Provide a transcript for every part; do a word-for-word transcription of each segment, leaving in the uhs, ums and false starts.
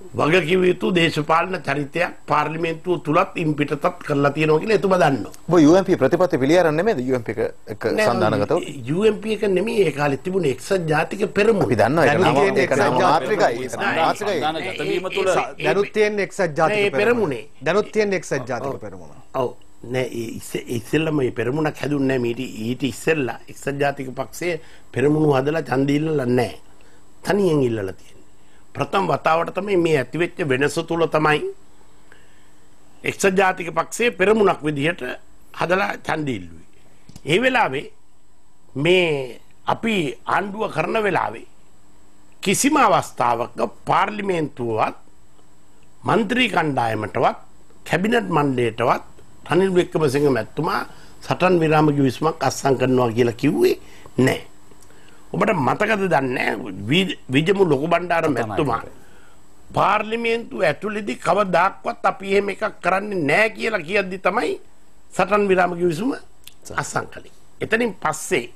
වගකිව යුතු දේශපාලන චරිතයක් පාර්ලිමේන්තුව තුලත් ඉන් පිටතත් කරලා තියෙනවා කියලා එතුමා දන්නවා. ඔබ යූ එම් පී ප්‍රතිපත්ති පිළිඅරන් නෙමෙයිද යූ එම් පී එක සන්දානගතව? යූ එම් පී එක නෙමෙයි ඒ කාලේ තිබුණේ එක්සත් ජාතික පෙරමුණ. අපි දන්නවා ඒක නම ඒක නම මාත්‍රිකයි. මාත්‍රිකයි. ගතවීම තුළ දැනුත් තියෙන එක්සත් ජාතික පෙරමුණේ. දැනුත් තියෙන එක්සත් ජාතික පෙරමුණ. ඔව්. නෑ ඉස්සෙල්ලම මේ පෙරමුණක් හැදුන්නේ නෑ ඊට ඊට ඉස්සෙල්ලා එක්සත් ජාතික පක්ෂයේ පෙරමුණු හදලා ඡන්දය ඉල්ලලා නෑ. තනියෙන් ඉල්ලලා තියෙනවා. ප්‍රථම වතාවට තමයි මේ ඇතිවෙච්ච වෙනස තුල තමයි එක්සත් ජාතික පක්ෂයේ පෙරමුණක් විදිහට හදලා ඡන්දය ඉල්ලුවේ. ඒ වෙලාවේ මේ අපි ආණ්ඩුව කරන වෙලාවේ කිසිම අවස්ථාවක පාර්ලිමේන්තුවවත් മന്ത്രി කණ්ඩායමටවත් කැබිනට් මණ්ඩලයටවත් රනිල් වික්‍රමසිංහ මැතිතුමා සටන් විරාම කිවිසුමක් අත්සන් කරනවා කියලා කිව්වේ නැහැ. ඔබට මතකද දන්නේ විජමු ලොකු බණ්ඩාර මැතිතුමා පාර්ලිමේන්තුව ඇතුළේදී කවදාක්වත් අපි එහෙම එකක් කරන්නේ නැහැ කියලා කියද්දි තමයි සටන් විරාම කිවිසුම අත්සන් කළේ. එතනින් පස්සේ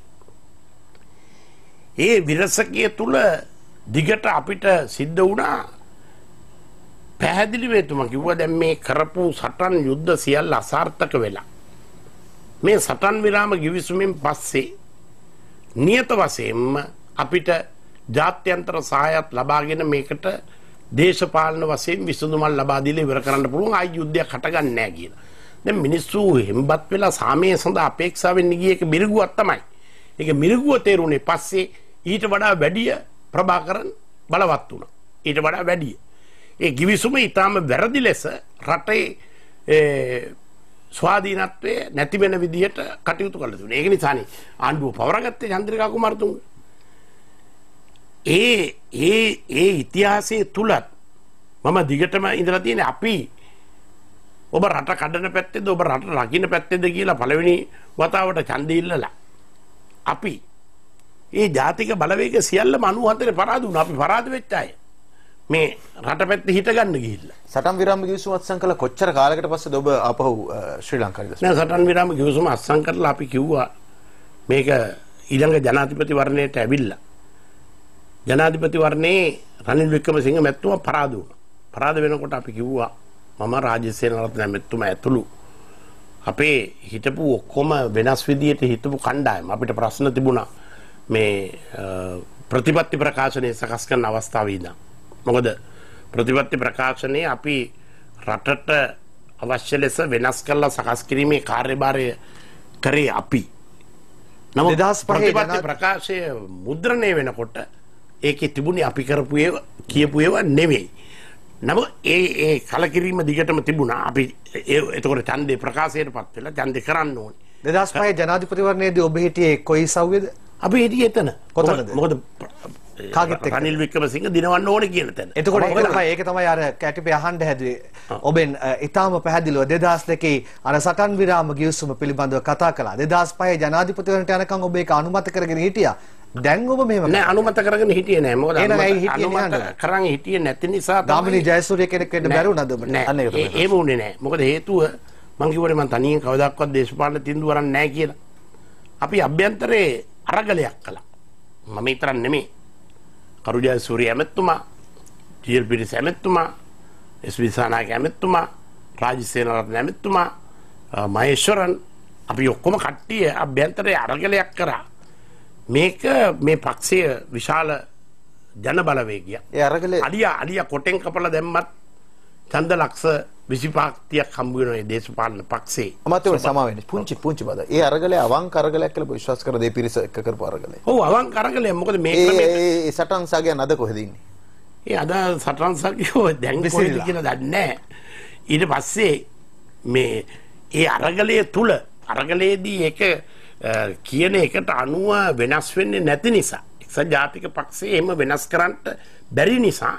ඒ විරසකයේ තුල දිගට අපිට සිද්ධ වුණා පැහැදිලිව එතුමා කිව්වා දැන් මේ කරපු සටන් යුද්ධ සියල්ල අසාර්ථක වෙලා මේ සටන් විරාම කිවිසුමෙන් පස්සේ නියත වශයෙන්ම අපිට ජාත්‍යන්තර සහායත් ලබාගෙන මේකට දේශපාලන වශයෙන් විසඳුමක් ලබා දීලා ඉවර කරන්න පුළුවන් ආයි යුද්ධයක් හටගන්නේ නැහැ කියලා. දැන් මිනිස්සු හෙම්බත් වෙලා සාමයේ සඳහා අපේක්ෂාවෙන් ගිය එක මිරිගුවක් තමයි. ඒක මිරිගුව තේරුනේ පස්සේ ඊට වඩා වැඩි ප්‍රභාකරන් බලවත් වුණා. ඊට වඩා වැඩි. ඒ කිවිසුම ඊටාම වැරදි ලෙස රටේ ස්වාධීනත්වයේ නැති වෙන විදිහට කටයුතු කළා දුන්නේ. ඒක නිසානේ ආණ්ඩුව පවරගත්තේ චන්ද්‍රිකා කුමාරතුංග. ඒ ඒ ඒ ඉතිහාසයේ තුලත් මම දිගටම ඉඳලා තියෙන්නේ අපි ඔබ රට කඩන පැත්තේද ඔබ රට රකින්න පැත්තේද කියලා පළවෙනි වතාවට ඡන්දය ඉල්ලලා අපි ඒ ජාතික බලවේග සියල්ලම අනූහතරේ පරාද වුණා. අපි පරාද වෙච්ච අය. මේ රට පැත්තේ හිට ගන්න ගිහිල්ලා. සටන් විරාම කිවිසුම අත්සන් කළ කොච්චර කාලයකට පස්සේද ඔබ ආපහු ශ්‍රී ලංකාවට දැස්ස? නෑ සටන් විරාම කිවිසුම අත්සන් කරලා අපි කිව්වා මේක ඊළඟ ජනාධිපති වර්ණයට ඇවිල්ලා. ජනාධිපති වර්ණේ රනිල් වික්‍රමසිංහ මැතිතුමා පරාද වුණා. පරාද වෙනකොට අපි කිව්වා මම රාජ්‍ය සේනාරත්න මැතිතුමා ඇතුළු අපේ හිටපු ඔක්කොම වෙනස් විදියට හිටපු කණ්ඩායම අපිට ප්‍රශ්න තිබුණා මේ ප්‍රතිපත්ති ප්‍රකාශනය සකස් කරන අවස්ථාවේ ඉඳන්. මොකද ප්‍රතිපත්ති ප්‍රකාශනයේ අපි රටට අවශ්‍ය ලෙස වෙනස් කරලා සකස් කිරීමේ කාර්යභාරය කරේ අපි. නමුත් ප්‍රතිපත්ති ප්‍රකාශය මුද්‍රණය වෙනකොට ඒකේ තිබුණේ අපි කරපු ඒවා කියපු ඒවා නෙවෙයි. නමුත් ඒ ඒ කලකිරීම දිගටම තිබුණා. අපි එතකොට ඡන්දේ ප්‍රකාශයටපත් වෙලා ඡන්දේ කරන්න ඕනේ. දෙදාස් පහේ ජනාධිපතිවරණයේදී ඔබ හිටියේ කොයි සව්‍යද? අපි හිටියේ එතන. කොතනද? මොකද කාගෙත් එක්ක රනිල් වික්‍රමසිංහ දිනවන්න ඕනේ කියන තැන. එතකොට ඒක තමයි ඒක තමයි අර කැටිපේ අහන්න හැදුවේ. ඔබෙන් ඊටාම පැහැදිලිව දෙදාස් දෙකේ අර සටන් විරාම ගිවිසුම පිළිබඳව කතා කළා. දෙදාස් පහේ ජනාධිපතිවරණයට යනකම් ඔබ ඒක අනුමත කරගෙන හිටියා. දැන් ඔබ මෙහෙම නෑ අනුමත කරගෙන හිටියේ නෑ. මොකද අනුමත කරන් හිටියේ නැති නිසා තමයි ගාමිණී ජයසූරිය කෙනෙක් වෙන්න බැරි වුණාද ඔබට? අන්න ඒක තමයි. ඒක වුණේ නෑ. මොකද හේතුව මං කිව්වනේ මං තනියෙන් කවදාවත් දේශපාලන තීන්දුව අරන් නෑ කියලා. අපි අභ්‍යන්තරේ අරගලයක් කළා. මම විතරක් නෙමෙයි. කරු ජයසූරිය ඇමතුමා, ජී.එල්. පිරිස ඇමතුමා, එස්.වී. සානායක ඇමතුමා, රාජ්‍ය සේනාරත්න ඇමතුමා, මහේශ්වරන් අපි ඔක්කොම කට්ටිය අභ්‍යන්තරේ අරගලයක් කරා. මේක මේ පක්ෂයේ විශාල ජන බලවේගයක්. ඒ අරගලේ අලියා අලියා කොටෙන් කපලා දැම්මත් ඡන්ද ලක්ෂ විසිපහක් තියක් හම්බ වෙනවා මේ දේශපාලන පක්ෂේ. අමාත්‍යවරු සමා වෙන්නේ. පුංචි පුංචි බද. ඒ අරගලේ අවංක අරගලයක් කියලා විශ්වාස කර දෙපිරිස එක කරපු අරගලේ. ඔව් අවංක අරගලේ. මොකද මේ ක්‍රමයට ඒ සටන් සාගයන් අද කොහෙද ඉන්නේ? ඒ අද සටන් සාගයෝ දැන් කොහෙද කියලා දන්නේ නැහැ. ඊට පස්සේ මේ ඒ අරගලයේ තුල අරගලයේදී ඒක කියන එකට අනුව වෙනස් වෙන්නේ නැති නිසා එක්සත් ජාතික පක්ෂය එහෙම වෙනස් කරන්න බැරි නිසා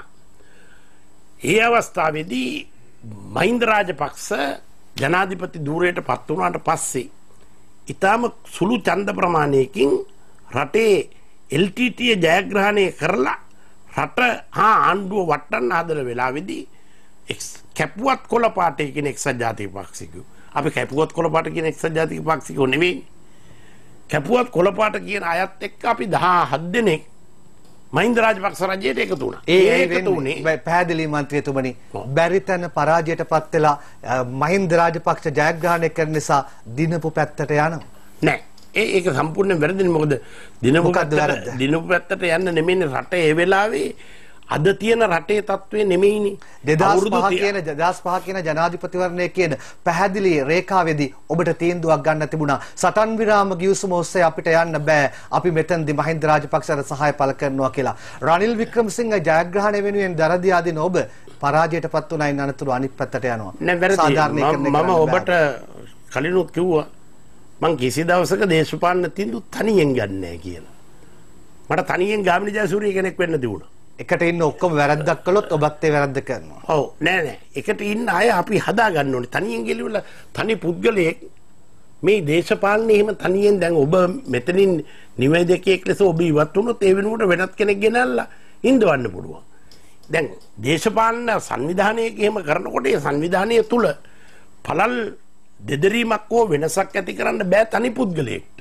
ඒ අවස්ථාවේදී මහින්ද රාජපක්ෂ ජනාධිපති ධූරයට පත් වුණාට පස්සේ ඊටම සුළු ඡන්ද ප්‍රමාණයකින් රටේ එල් ටී ටී ජයග්‍රහණය කරලා රට හා ආණ්ඩුව වටන්න හදන වෙලාවේදී කැපුවත් කොළ පාටේ කියන එක්සත් ජාතික පක්ෂිකෝ අපි කැපුවත් කොළ පාට කියන එක්සත් ජාතික පක්ෂිකෝ නෙවෙයි කැපුවත් කොළ පාට කියන අයත් එක්ක අපි දහහත් දෙනෙක් මහින්ද රාජපක්ෂ රජයට එකතු වුණා. ඒ එකතු වුණේ පැහැදිලි මන්ත්‍රීතුමනි බැරි තැන පරාජයටපත් වෙලා මහින්ද රාජපක්ෂ ජයග්‍රහණය කරන නිසා දිනපු පැත්තට යනවා. නෑ. ඒ ඒක සම්පූර්ණයෙන් වැරදිනේ. මොකද දිනපු පැත්තට දිනපු පැත්තට යන්න නෙමෙයිනේ රටේ ඒ වෙලාවේ අද තියෙන රටේ තත්ත්වය නෙමෙයිනේ. දෙදාස් පහ කියන දෙදාස් පහ කියන ජනාධිපතිවරණය කියන පැහැදිලි රේඛාවේදී ඔබට තීන්දුවක් ගන්න තිබුණා. සටන් විරාම ගිවිසුම ඔස්සේ අපිට යන්න බෑ. අපි මෙතනදී මහින්ද රාජපක්ෂට සහාය පළ කරනවා කියලා. රනිල් වික්‍රමසිංහ ජයග්‍රහණය වෙනුවෙන් දරදී ආදින ඔබ පරාජයටපත් වුණා. ඉන්න අනතුරු අනිත් පැත්තට යනවා. සාධාරණීකරණය මම ඔබට කලිනුත් කිව්වා මං කිසි දවසක දේශපාලන තීන්දුව තනියෙන් ගන්න නැහැ කියලා. මට තනියෙන් ගාමිණී ජයසූරිය කෙනෙක් වෙන්න තිබුණා. එකට ඉන්න ඔක්කොම වැරද්දක් කළොත් ඔබත් ඒ වැරද්ද කරනවා. ඔව් නෑ නෑ. එකට ඉන්න අය අපි හදා ගන්න ඕනේ. තනියෙන් ගෙලිවලා තනි පුද්ගලයෙක් මේ දේශපාලනේ එහෙම තනියෙන් දැන් ඔබ මෙතනින් නිවේදකයෙක් ලෙස ඔබ ඉවත් වුණොත් ඒ වෙනුවට වෙනත් කෙනෙක් ගෙනල්ලා ඉඳවන්න පුළුවන්. දැන් දේශපාලන සංවිධානයක එහෙම කරනකොට ඒ සංවිධානය තුල පළල් දෙදරීමක් හෝ වෙනසක් ඇති කරන්න බෑ තනි පුද්ගලයෙක්ට.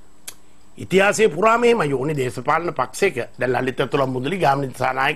ඉතිහාසයේ පුරාම එහෙම යෝනි දේශපාලන පක්ෂයක දැන් ලලිත තුල මුදලි ගාමිණී දිසානායක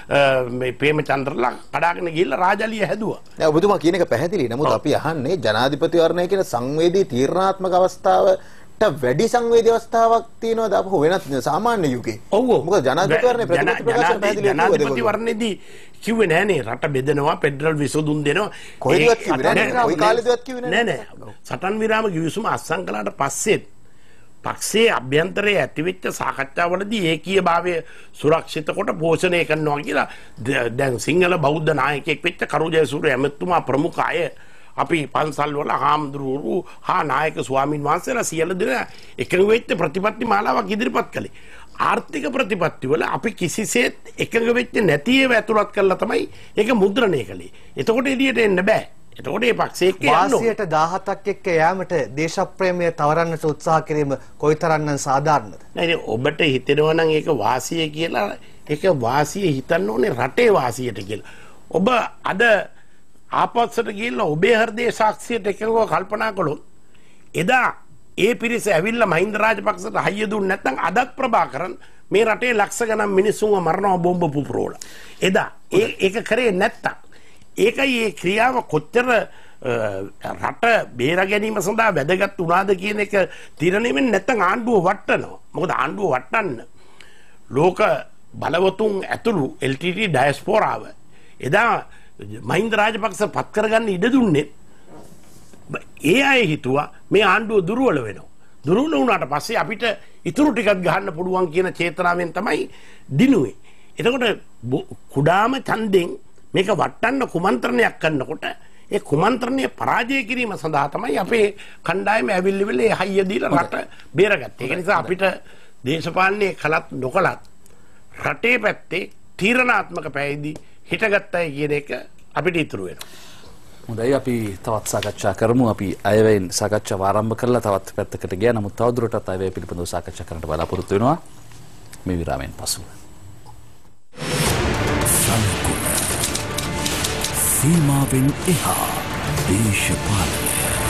මේ ප්‍රේමචන්ද්‍රලා කඩාගෙන ගිහිල්ලා රාජලිය හැදුවා. නෑ ඔබතුමා කියන එක පැහැදිලි. නමුත් අපි අහන්නේ ජනාධිපතිවරණය කියන සංවේදී තීරණාත්මක අවස්ථාවට වැඩි සංවේදී අවස්ථාවක් තියෙනවද අපහු වෙනත් සාමාන්‍ය යුගයේ? ඔව් ඔව්. මොකද ජනාධිපතිවරණය ප්‍රතිපත්ති ප්‍රකාශන පැහැදිලිව ජනාධිපතිවරණයේදී කිව්වේ නෑනේ රට බෙදනවා පෙඩරල් විසඳුම් දෙනවා. කොහෙදවත් කිව්වේ නෑ. කොයි කාලෙදවත් කිව්වේ නෑ. නෑ නෑ. සටන් විරාම ගිවිසුම අත්සන් කළාට පස්සේ පක්ෂයේ අභ්‍යන්තරයේ ඇතිවෙච්ච සාකච්ඡාවලදී ඒකීයභාවය සුරක්ෂිත කොට පෝෂණය කරනවා කියලා දැන් සිංහල බෞද්ධ නායකයෙක් වෙච්ච කරු ජයසූරිය ඇමතුමා ප්‍රමුඛ අය අපි පන්සල් වල හාමුදුරුවෝ හා නායක ස්වාමින් වහන්සේලා සියලු දෙනා එකඟ වෙච්ච ප්‍රතිපත්ති මාලාවක් ඉදිරිපත් කළේ. ආර්ථික ප්‍රතිපත්ති වල අපි කිසිසේත් එකඟ වෙච්ච නැති ඒවා ඇතුළත් කරලා තමයි ඒක මුද්‍රණය කළේ. එතකොට එළියට එන්න බෑ. එතකොට මේ පක්ෂයේ එක්ක යන්න වාසියට දහහතක් එක්ක යෑමට දේශප්‍රේමය තවරන්නට උත්සාහ කිරීම කොයිතරම්නම් සාධාරණද? නෑ ඔබට හිතෙනවා නම් ඒක වාසිය කියලා ඒක වාසිය හිතන්න ඕනේ රටේ වාසියට කියලා. ඔබ අද ආපස්සට ගිහිල්ලා ඔබේ හෘදේ සාක්ෂියට එකව කල්පනා කළොත් එදා ඒ පිරිස ඇවිල්ලා මහින්ද රාජපක්ෂට හයිය දුන්නේ නැත්නම් අදත් ප්‍රභාකරන් මේ රටේ ලක්ෂ ගණන් මිනිස්සුන්ව මරනවා බෝම්බ පුපුරවලා. එදා ඒක කරේ නැත්තම් ඒකයි මේ ක්‍රියාව කොච්චර රට බේර ගැනීම සඳහා වැදගත් වුණාද කියන එක තීරණය වෙන්නේ නැත්නම් ආණ්ඩුව වටනවා. මොකද ආණ්ඩුව වටන්න ලෝක බලවතුන් ඇතුළු එල් ටී ටී ඩයස්පෝරාව එදා මහින්ද රාජපක්ෂ පත් කරගන්න ඉඩ දුන්නේ ඒ අය හිතුවා මේ ආණ්ඩුව දුර්වල වෙනවා. දුර්වල වුණාට පස්සේ අපිට ඉතුරු ටිකක් ගහන්න පුළුවන් කියන චේතනාවෙන් තමයි දිනුවේ. එතකොට කුඩාම ඡන්දෙන් මේක වටන්න කුමන්ත්‍රණයක් කරනකොට ඒ කුමන්ත්‍රණය පරාජය කිරීම සඳහා තමයි අපේ කණ්ඩායම ඇවිල්ලිවිල ඒ හයිය දීලා රට බේරගත්තේ. ඒක නිසා අපිට දේශපාලනයේ කලත් නොකලත් රටේ පැත්තේ තීරණාත්මක පැයදී හිටගත්තයි කියන එක අපිට ඉතුරු වෙනවා. හොඳයි අපි තවත් සාකච්ඡා කරමු. අපි අයවැයෙන් සාකච්ඡාව ආරම්භ කරලා තවත් පැත්තකට ගියා. නමුත් තවදුරටත් අයවැය පිළිබඳව සාකච්ඡා කරන්න බලාපොරොත්තු වෙනවා මේ විරාමයෙන් පසුව. සීමාවෙන් එහා දේශපාලනය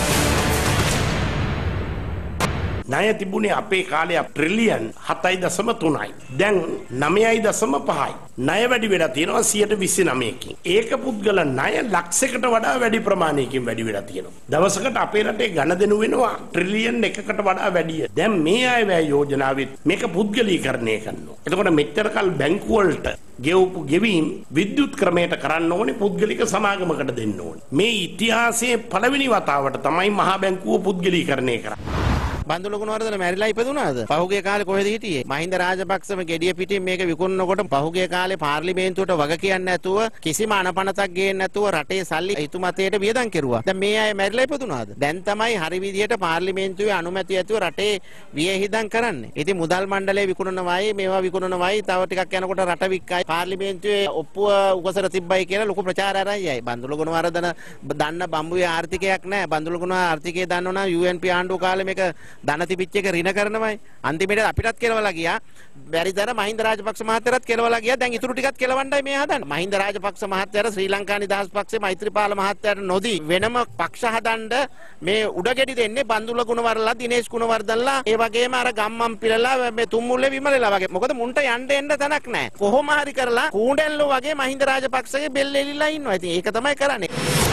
ණය තිබුණේ අපේ කාලේ ට්‍රිලියන් හතයි දශම තුනයි. දැන් නවයයි දශම පහයි. ණය වැඩි වෙලා තියෙනවා සියයට විසි නවයකින්. ඒක පුද්ගල ණය ලක්ෂයකට වඩා වැඩි ප්‍රමාණයකින් වැඩි වෙලා තියෙනවා. දවසකට අපේ රටේ ගණදෙනු වෙනවා ට්‍රිලියන් එකකට වඩා වැඩිය. දැන් මේ අයවැය යෝජනාවෙත් මේක පුද්ගලීකරණය කරනවා. එතකොට මෙච්චර කල් බැංකු වලට ගෙවපු ගෙවීම් විද්‍යුත් ක්‍රමයට කරන්න ඕනේ පුද්ගලික සමාගමකට දෙන්න ඕනේ. මේ ඉතිහාසයේ පළවෙනි වතාවට තමයි මහා බැංකුව පුද්ගලීකරණය කරන්නේ. බන්දුල ගුණවර්ධන මැරිලා ඉපදුනාද? පහුගිය කාලේ කොහෙද හිටියේ? මහින්ද රාජපක්ෂම gediya පිටින් මේක විකුණනකොට පහුගිය කාලේ පාර්ලිමේන්තුවට වග කියන්නේ නැතුව කිසිම අනපනතක් ගේන්නේ නැතුව රටේ සල්ලි හිතුමතේට වියදම් කෙරුවා. දැන් මේ අය මැරිලා ඉපදුනාද? දැන් තමයි හරි විදියට පාර්ලිමේන්තුවේ අනුමැතිය ඇතුව රටේ වියහිදම් කරන්නේ. ඉතින් මුදල් මණ්ඩලයේ විකුණනවායි මේවා විකුණනවායි තව ටිකක් යනකොට රට වික්කයි පාර්ලිමේන්තුවේ ඔප්පුව උගසර තිබ්බයි කියලා ලොකු ප්‍රචාරය අරන් යයි. බන්දුල ගුණවර්ධන දන්න බම්බුවේ ආර්ථිකයක් නැහැ. බන්දුල ගුණ ආර්ථිකය දන්නවනම් යූ එන් පී ආණ්ඩුව කාලේ මේක ධන තිබිච්ච එක ඍණ කරනවායි. අන්තිමට අපිටත් කෙලවලා ගියා. බැරිදර මහින්ද රාජපක්ෂ මහත්තයාට කෙලවලා ගියා. දැන් ඉතුරු ටිකත් කෙලවන්නයි මේ හදන්නේ. මහින්ද රාජපක්ෂ මහත්තයාට ශ්‍රී ලංකා නිදහස් පක්ෂේ මෛත්‍රීපාල මහත්තයාට නොදී වෙනම පක්ෂ හදන්න මේ උඩගෙඩි දෙන්නේ බන්දුල ගුණවර්ලා දිනේෂ් ගුණවර්ධනලා ඒ වගේම අර ගම්මන් පිළලා මේ තුම්මුල්ලේ විමලලා වගේ. මොකද මුන්ට යන්න එන්න තැනක් නැහැ. කොහොම හරි කරලා කූඩැල්ලෝ වගේ මහින්ද රාජපක්ෂගේ බෙල්ල එලිලා ඉන්නවා. ඉතින් ඒක තමයි කරන්නේ.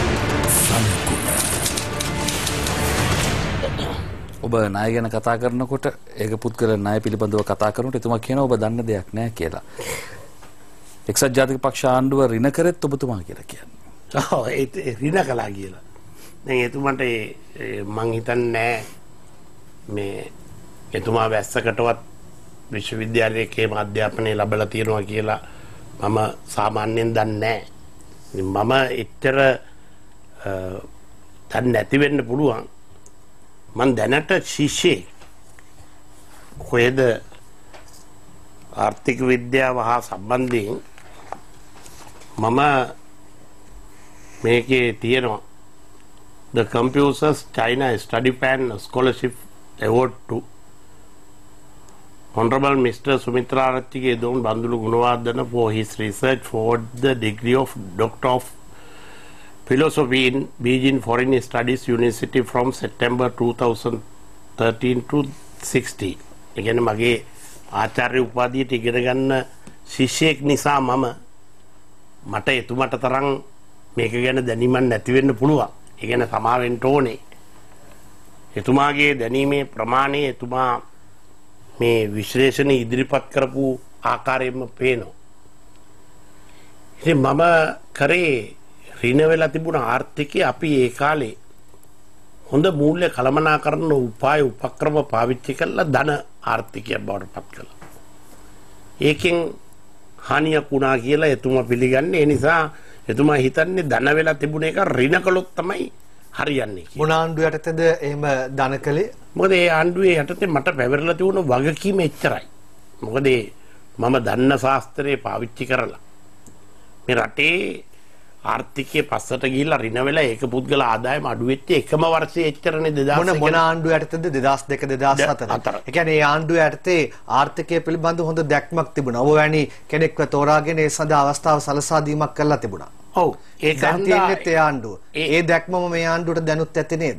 ඔබ ණය ගැන කතා කරනකොට ඒක පුද්ගල ණය පිළිබඳව කතා කරනකොට එතුමා කියනවා ඔබ දන්න දෙයක් නැහැ කියලා. එක්සත් ජාතික පක්ෂ ආණ්ඩුව ඍණ කරෙත් ඔබතුමා කියලා කියන්නේ. ඔව් ඒ ඍණ කළා කියලා. දැන් එතුමාට මං හිතන්නේ මේ එතුමා වැස්සකටවත් විශ්වවිද්‍යාලයකේම අධ්‍යාපනය ලැබලා තියෙනවා කියලා මම සාමාන්‍යයෙන් දන්නේ නැහැ. මම එච්චර දැන් නැති වෙන්න පුළුවන්. මන් දැනට ශිෂ්‍යෙක් කොහෙද ආර්ථික විද්‍යාව හා සම්බන්ධයෙන් මම මේකේ තියෙනවා the Computers China Study Pan Scholarship Award to Honorable Mister Sumitra Arachchige Don Bandulu Gunawardena for his research for the degree of Doctor of Philosophy in Beijing Foreign Studies University from September twenty thirteen to sixteen. ඒ කියන්නේ මගේ ආචාර්ය උපාධියට ඉගෙන ගන්න ශිෂ්‍යෙක් නිසා මම මට එතුමට තරම් මේක ගැන දැනීමක් නැති වෙන්න පුළුවන්. ඒ කියන්නේ සමා වෙන්න ඕනේ. එතුමාගේ දැනීමේ ප්‍රමාණය එතුමා මේ විශ්ලේෂණ ඉදිරිපත් කරපු ආකාරයෙන්ම පේනවා. ඉතින් මම කරේ ඍණ වෙලා තිබුණ ආර්ථිකය අපි ඒ කාලේ හොඳ මූල්‍ය කළමනාකරන උපාය උපක්‍රම පාවිච්චි කරලා ධන ආර්ථිකයක් බවට පත් කළා. ඒකෙන් හානියක් වුණා කියලා එතුමා පිළිගන්නේ. ඒ නිසා එතුමා හිතන්නේ ධන වෙලා තිබුණ එක ඍණ කළොත් තමයි හරියන්නේ කියලා. මොන ආණ්ඩුව යටතේද එහෙම ධන කළේ? මොකද ඒ ආණ්ඩුවේ යටතේ මට පැවරලා තිබුණ වගකීම එච්චරයි. මොකද මම දන්න ශාස්ත්‍රය පාවිච්චි කරලා මේ රටේ ආර්ථිකයේ පස්සට ගිහිල්ලා ඍණ වෙලා ඒක පුද්ගල ආදායම අඩු වෙච්ච එකම වර්ෂයේ එච්චරනේ දෙදාස් මොන මොන ආණ්ඩුව යටතේද දෙදාස් දෙක දෙදාස් හතර. ඒ කියන්නේ ඒ ආණ්ඩුව යටතේ ආර්ථිකය පිළිබඳ හොඳ දැක්මක් තිබුණා. ඔබ වැනි කෙනෙක්ව තෝරාගෙන ඒ සඳහා අවස්ථාව සලසා දීමක් කළා තිබුණා. ඔව් ඒක හන්දියෙත් ඒ ආණ්ඩුව. ඒ දැක්මම මේ ආණ්ඩුවට දැනුත් ඇත්තේ නේද?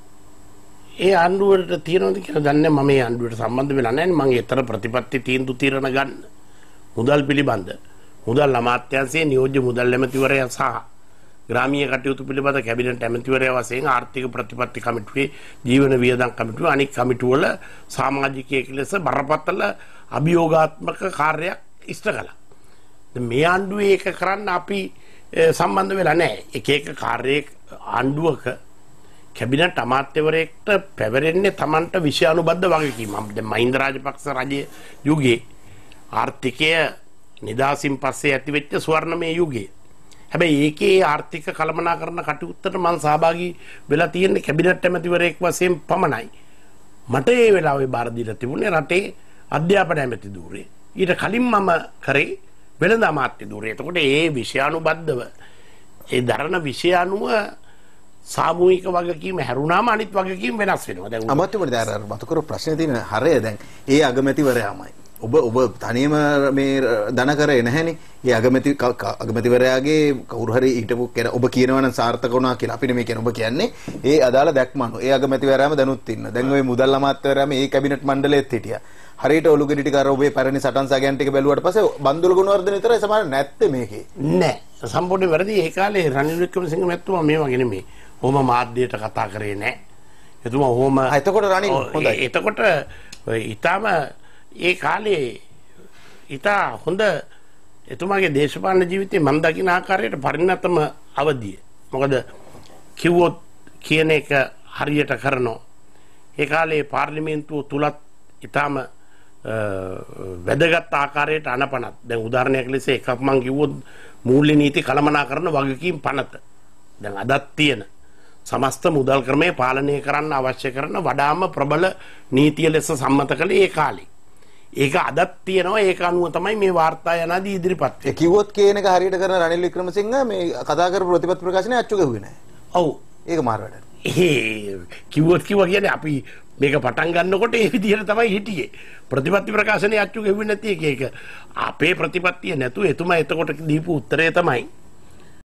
ඒ ආණ්ඩුවට තියෙනවද කියලා දන්නේ මම මේ ආණ්ඩුවට සම්බන්ධ වෙලා නැහැ. මම ඊතර ප්‍රතිපත්ති තීන්දුව తీරන ගන්න. මුදල් පිළිබඳ මුදල් අමාත්‍යාංශයේ නියෝජ්‍ය මුදල් ඇමතිවරයා සහ ග්‍රාමීය කටයුතු පිළිබඳ කැබිනට් ඇමතිවරයා වශයෙන් ආර්ථික ප්‍රතිපත්ති කමිටුවේ ජීවන වියදම් කමිටුව අනික් කමිටු වල සමාජිකයෙක් ලෙස බරපතල අභියෝගාත්මක කාර්යයක් ඉෂ්ට කළා. දැන් මේ ආණ්ඩුවේ ඒක කරන්න අපි සම්බන්ධ වෙලා නැහැ. එක එක කාර්යයක ආණ්ඩුවක කැබිනට් අමාත්‍යවරයෙක්ට පැවරෙන්නේ Tamanට විෂයානුබද්ධ වගකීමක්. දැන් මහින්ද රාජපක්ෂ රජයේ යුගයේ ආර්ථිකය නිදාසින් පස්සේ ඇතිවෙච්ච ස්වර්ණමය යුගයේ. හැබැයි ඒකේ ආර්ථික කළමනාකරන කටයුත්තට මම සහභාගී වෙලා තියෙන්නේ කැබිනට් ඇමතිවරයෙක් වශයෙන් පමණයි. මට ඒ වෙලාවේ බාර දීලා තිබුණේ රටේ අධ්‍යාපන ඇමති ධූරය. ඊට කලින් මම කරේ වෙළඳ අමාත්‍ය ධූරය. එතකොට ඒ විෂයානුබද්ධව ඒ දරන විෂය අනුව සාමූහික වගකීම හැරුණාම අනිත් වගකීම් වෙනස් වෙනවා. දැන් අමාත්‍යවරයා දැන් අර මතු කරපු ප්‍රශ්නේ තියෙන හරය දැන් ඒ අගමැතිවරයාමයි. ඔබ ඔබ තනියම මේ ධන කරේ නැහැනේ. ඒ අගමැති අගමැතිවරයාගේ කවුරු හරි හිටපු කෙනා ඔබ කියනවා නම් සාර්ථක වුණා කියලා අපි නෙමෙයි කියන්නේ. ඔබ කියන්නේ ඒ අදාළ දැක්ම අනුව. ඒ අගමැතිවරයාම දැනුත් ඉන්න. දැන් ওই මුදල් අමාත්‍යවරයාම ඒ කැබිනට් මණ්ඩලයේත් හිටියා. හරියට ඔලුගෙඩි ටික අර ඔබේ පැරණි සටන් සගයන් ටික බැලුවට පස්සේ බන්දුල ගුණවර්ධන විතරයි සමහර නැත්තේ මේකේ. නෑ. සම්පූර්ණ වැරදි. ඒ කාලේ රනිල් වික්‍රමසිංහ මැතිතුමා මේ වගේ නෙමෙයි. ඔහොම මාධ්‍යයට කතා කරේ නෑ. එතුමා ඔහොම එතකොට රනිල් හොඳයි. එතකොට ඊටම ඒ කාලේ ඉතා හොඳ එතුමාගේ දේශපාලන ජීවිතේ මම දකින ආකාරයට පරිණතම අවධිය. මොකද කිව්වොත් කියන එක හරියට කරනවා. ඒ කාලේ පාර්ලිමේන්තුව තුලත් ඉතාම වැදගත් ආකාරයට අනපනත්. දැන් උදාහරණයක් ලෙස එකක් මම කිව්වොත් මූල්‍ය නීති කළමනාකරන වගකීම් පනත. දැන් අදත් තියෙන සමස්ත මුදල් ක්‍රමය පාලනය කරන්න අවශ්‍ය කරන වඩාම ප්‍රබල නීතිය ලෙස සම්මත කළේ ඒ කාලේ. ඒක අදත් තියෙනවා. ඒක අනුව තමයි මේ වාර්තා යනාදී ඉදිරිපත් වෙන්නේ. ඒ කිව්වොත් කියන එක හරියට කරන රනිල් වික්‍රමසිංහ මේ කතා කරපු ප්‍රතිපත්ති ප්‍රකාශනයේ අච්චු ගහුවේ නැහැ. ඔව්. ඒක මාර වැඩ. ඒ කිව්වොත් කිව්වා කියන්නේ අපි මේක පටන් ගන්නකොට ඒ විදිහට තමයි හිටියේ. ප්‍රතිපත්ති ප්‍රකාශනයේ අච්චු ගෙවුවේ නැති එක ඒක අපේ ප්‍රතිපත්තිය නැතුව එතුමා එතකොට දීපු උත්තරය තමයි